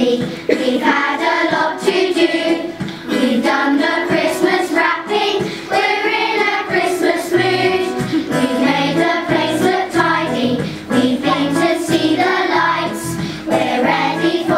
happy. We've had a lot to do. We've done the Christmas wrapping. We're in a Christmas mood. We've made the place look tidy. We've been to see the lights. We're ready for